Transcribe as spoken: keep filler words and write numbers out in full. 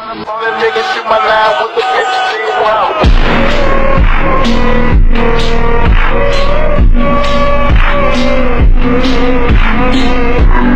Nigga shoot my line with the bitch, wow.